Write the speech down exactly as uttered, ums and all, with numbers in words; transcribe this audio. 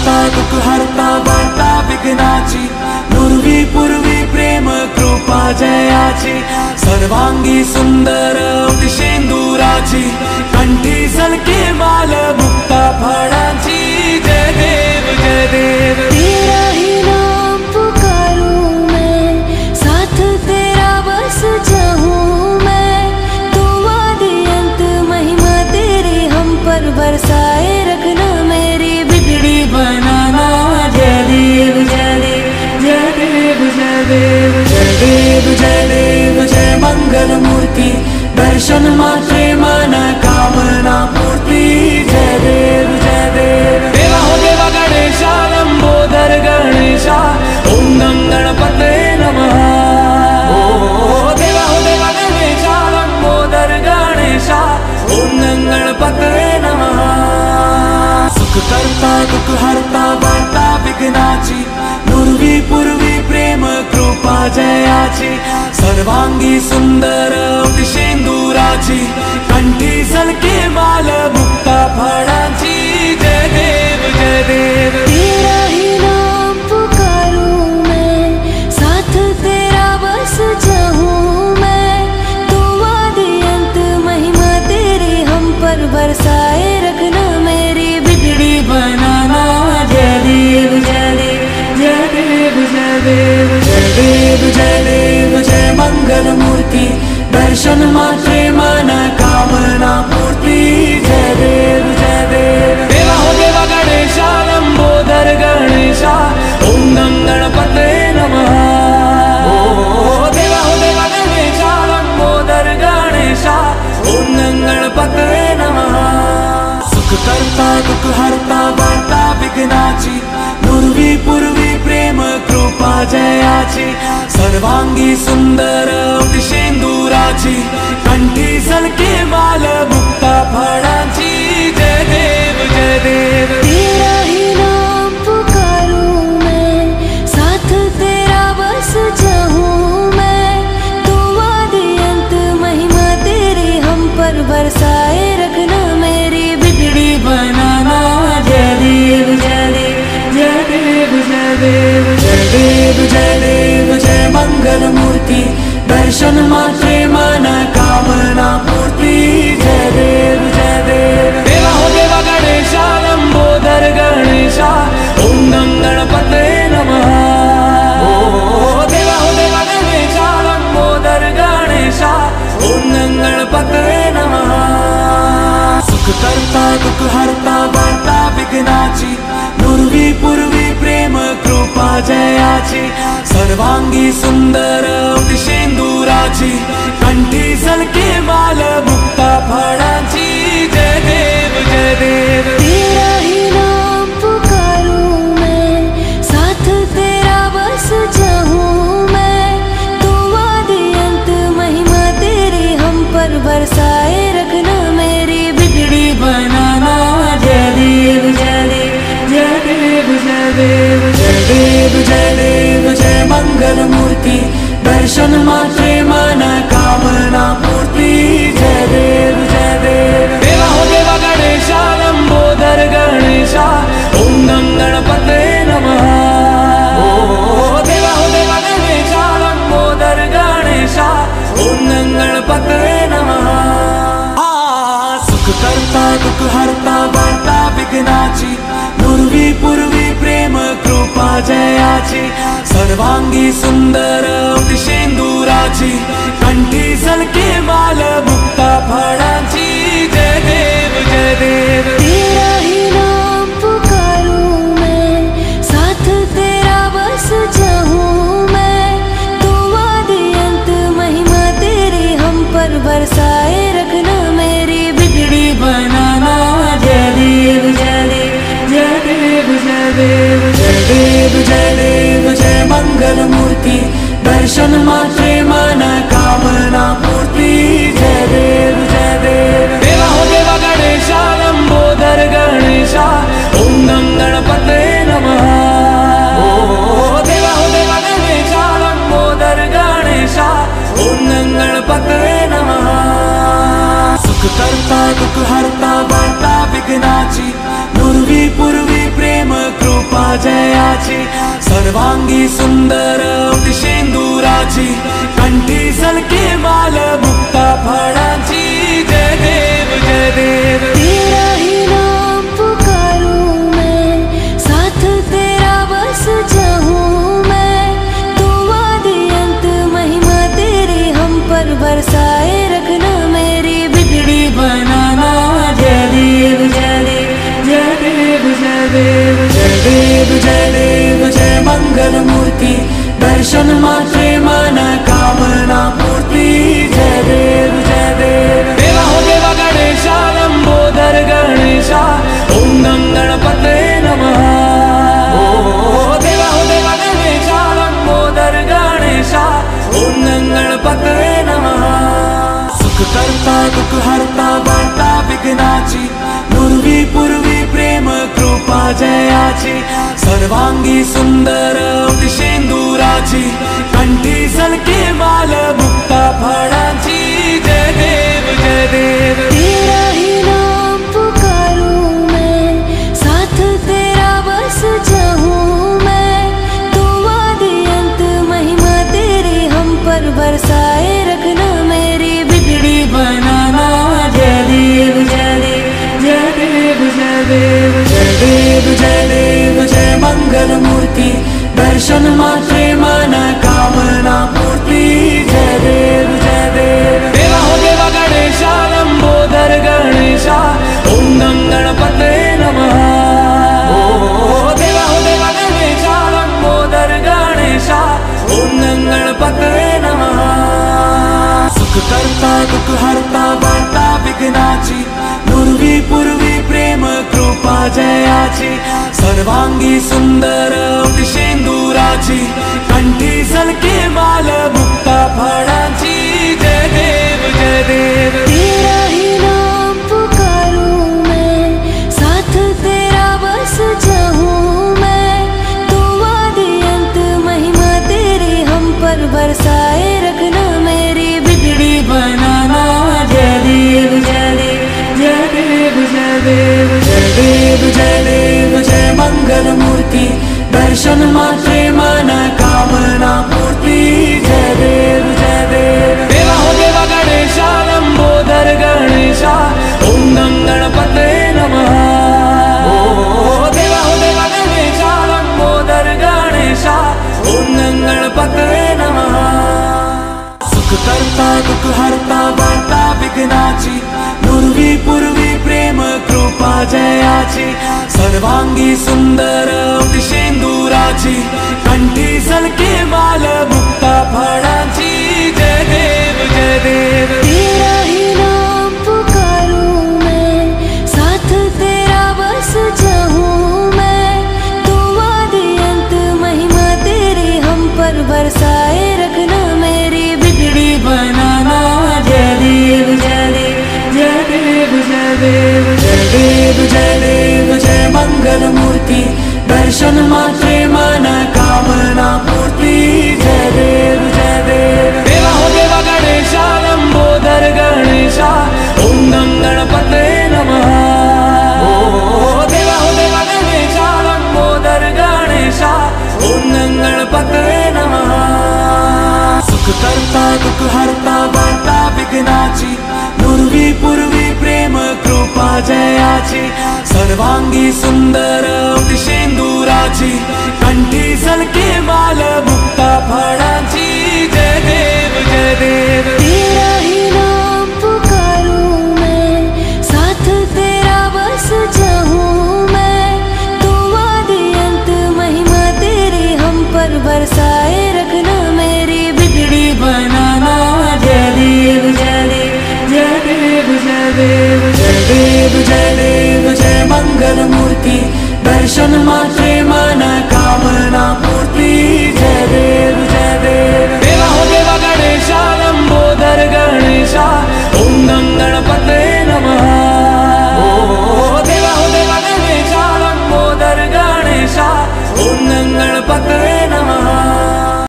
करता दुख हरता वार्ता विघ्नाची, नुरवी पूर्वी प्रेम कृपा जयाची, सर्वांगी सुंदर शेंदुराची, कंठी झलके माल मुक्ता फळाची। जय देव जय देव तेरा ही नाम पुकारूं मैं, साथ तेरा बस चाहूं मैं, तू आदि अंत महिमा तेरी हम पर बरसाए रखना, मेरी बिगड़ी बनाना। जय देव जय देव जय देव जय देव जय देव जय देव जय मंगल मूर्ति, दर्शन मात्रे मन कामना पूर्ति। जय देव जय देव देवा हो देवा गणेशा, लंबोदर गणेशा, ओम गं गणपते नमः। ओ देवा हो देवा गणेशा, लंबोदर गणेशा, ओम गं गणपते नमः। सुख करता दुख हरता वार्ता विघ्नाची, नुरवी पूर्वी प्रेम कृपा जयाची, सर्वांगी सुंदर शेंदुराची, कंठी झलके माल मुक्ता फळाची। जय देव जय देव तेरा ही नाम पुकारूं मैं, साथ तेरा बस चाहूं मैं, तू आदि अंत महिमा तेरी हम पर बरसाए रखना, मेरी बिगड़ी बनाना। जय देव जय देव जय देव जय देव जय देव जय देव जय मंगल मूर्ति, दर्शन मात्रे मन कामना पूर्ति। जय देव जय देव देवा हो देवा गणेशा, लंबोदर गणेशा, ओम गं गणपते नमः। ओ देवा हो देवा गणेशा, लंबोदर गणेशा, ओम गं गणपते नमः। सुख करता दुख हरता वार्ता विघ्नाची, नुरवी पूर्वी प्रेम कृपा जयाची, सर्वांगी सुंदर शेंदुराची, कंठी झलके माल मुक्ता फळाची। जय देव जय देव तेरा ही नाम पुकारूं मैं, साथ तेरा बस चाहूं मैं, तू आदि अंत महिमा तेरी हम पर बरसाए रखना, मेरी बिगड़ी बनाना। जय देव जय देव जय देव जय देव जय देव जय देव जय मंगल मूर्ति, दर्शन मात्रे मन कामना पूर्ति। जय देव जय देव देवा हो देवा गणेशा, लंबोदर गणेशा, ओम गं गणपते नमः। ओ देवा हो देवा गणेशा, लंबोदर गणेशा, ओम गं गणपते नमः। सुख करता दुख हरता वार्ता विघ्नाची, नुरवी पूर्वी प्रेम कृपा जयाची, सर्वांगी सुंदर शेंदुराची, कंठी झलके माल मुक्ता फळाची। जय देव जय देव तेरा ही नाम पुकारूं मैं, साथ तेरा बस चाहूं मैं, तू आदि अंत महिमा तेरी हम पर बरसाए रखना, मेरी बिगड़ी बनाना। जय देव जय देव जय देव जय देव जय देव जय देव जय मंगल मूर्ति, दर्शन मात्रे मन कामना पूर्ति। जय देव जय देव देवा हो देवा गणेशा, लंबोदर गणेशा, ओम गं गणपते नमः। ओ देवा हो देवा गणेशा, लंबोदर गणेशा, ओम गं गणपते नमः। सुख करता दुख हरता वार्ता विघ्नाची, नुरवी पूर्वी प्रेम कृपा जयाची, सर्वांगी सुंदर शेंदुराची, कंठी झलके माल मुक्ता फळाची। जय देव जय देव तेरा ही नाम पुकारूं मैं, साथ तेरा बस चाहूं मैं, तू आदि अंत महिमा तेरी हम पर बरसाए रखना, मेरी बिगड़ी बनाना। जय देव जय देव जय देव जय देव जय देव जय देव जय मंगल मूर्ति, दर्शन मात्रे मन कामना पूर्ति। जय देव जय देव देवा हो देवा गणेशा, लंबोदर गणेशा, ओम गं गणपते नमः। ओ देवा हो देवा गणेशा, लंबोदर गणेशा, ओम गं गणपते नमः। सुख करता दुख हरता वार्ता विघ्नाची, नुरवी पूर्वी प्रेम कृपा जयाची सर्वांगी सुंदर शेंदुराची कंठी सलके माल मुक्ता फळाची जय देव जय देव तेरा ही नाम पुकारूं मैं साथ तेरा बस चाहूं मैं तू आदि अंत महिमा तेरी हम पर बरसाए रखना मेरी बिगड़ी बनाना जय देव जय देव जय देव जय देव जय देव जय देव जय मंगल मूर्ति दर्शन मात्रे मन कामना पूर्ति जय देव जय देव देवा हो देवा गणेशा लंबोदर गणेशा ओम नम गणपते नमः ओ देवा हो देवा गणेशा लंबोदर गणेशा ओम नम गणपते नमः सुख करता दुख हरता वार्ता विघ्नाची पूर्वी पूर्वी प्रेम कृपा जयाची सर्वांगी सुंदर शेंदुराची कंठी सलके माल मुक्ता फळाची जय देव जय देव तेरा ही नाम पुकारूं मैं साथ तेरा बस चाहूं मैं तू आदि अंत महिमा तेरी हम पर बरसाए रखना मेरी बिगड़ी बनाना जय देव जय देव जय देव जय देव जय देव जय देव जय मंगल मूर्ति दर्शन मात्रे मन कामना पूर्ति जय देव जय देव देवा हो देवा गणेशा लंबोदर गणेशा ओम नम गणपते नमः ओ देवा हो देवा गणेशा लंबोदर गणेशा ओम नम गणपते नमः सुख करता दुख हरता वार्ता विघ्नाची पूर्वी पूर्वी प्रेम कृपा जयाची सर्वांगी सुंदर शेंदुराची कंठी सलके माल मुक्ता फळाची जय देव जय देव तेरा ही नाम पुकारूं मैं साथ तेरा बस चाहूं मैं तू आदि अंत महिमा तेरी हम पर बरसाए रखना मेरी बिगड़ी बनाना जय देव जय देव जय देव जय देव जय देव जय देव जय मंगल मूर्ति दर्शन मात्रे मन कामना पूर्ति जय देव जय देव देवा हो देवा गणेशा लंबोदर गणेशा ओम नम गणपते नमः ओ देवा हो देवा गणेशा लंबोदर गणेशा ओम नम गणपते नमः सुख करता दुख हरता वार्ता विघ्नाची पूर्वी पूर्वी प्रेम कृपा जयाची सर्वांगी सुंदर शेंदुराची कंठी सलके माल मुक्ता फळाची जय देव जय देव तेरा ही नाम पुकारूं मैं साथ तेरा बस चाहूं मैं तू आदि अंत महिमा तेरी हम पर बरसाए रखना मेरी बिगड़ी बनाना जय देव जय देव जय देव जय देव जय देव जय देव जय मंगल मूर्ति दर्शन मात्रे मन कामना पूर्ति जय देव जय देव देवा हो देवा गणेशा लंबोदर गणेशा ओम नम गणपते नमः ओ देवा हो देवा गणेशा लंबोदर गणेशा ओम नम गणपते नमः सुख करता दुख हरता वार्ता विघ्नाची पूर्वी पूर्वी प्रेम कृपा जयाची सर्वांगी सुंदर शेंदुराची कंठी सलके